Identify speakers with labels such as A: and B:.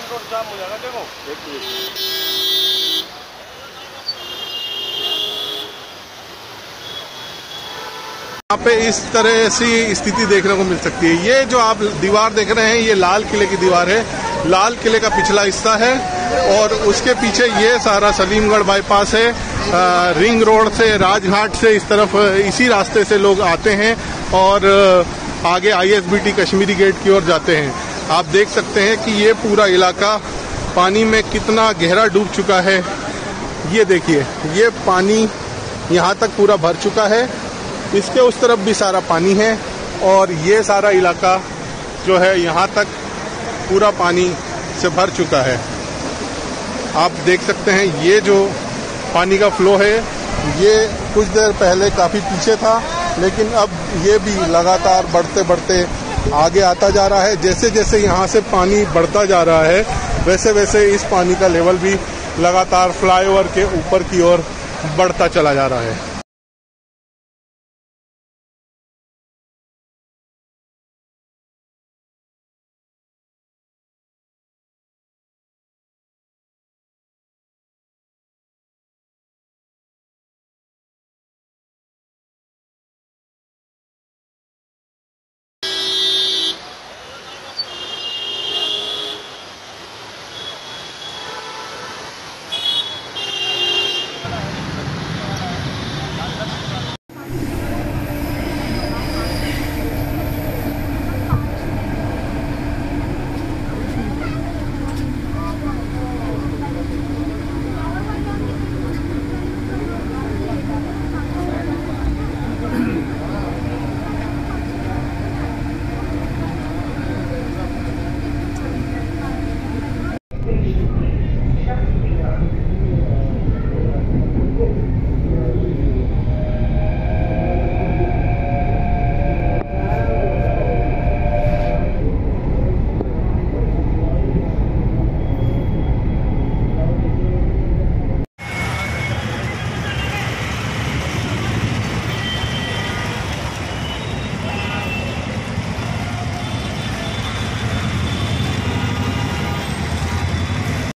A: Road जाम हो जाएगा। देखो
B: यहाँ पे इस तरह से स्थिति देखने को मिल सकती है। ये जो आप दीवार देख रहे हैं ये लाल किले की दीवार है। लाल किले का पिछला हिस्सा है और उसके पीछे ये सारा सलीमगढ़ बाईपास है। रिंग रोड से राजघाट से इस तरफ इसी रास्ते से लोग आते हैं और आगे ISBT कश्मीरी गेट की ओर जाते हैं। आप देख सकते हैं कि ये पूरा इलाका पानी में कितना गहरा डूब चुका है। ये देखिए, ये पानी यहाँ तक पूरा भर चुका है। इसके उस तरफ भी सारा पानी है और ये सारा इलाका जो है यहाँ तक पूरा पानी से भर चुका है। आप देख सकते हैं ये जो पानी का फ्लो है ये कुछ देर पहले काफ़ी पीछे था, लेकिन अब ये भी लगातार बढ़ते बढ़ते आगे आता जा रहा है। जैसे जैसे यहाँ से पानी बढ़ता जा रहा है वैसे वैसे इस पानी का लेवल भी लगातार फ्लाईओवर के ऊपर की ओर बढ़ता चला जा रहा है।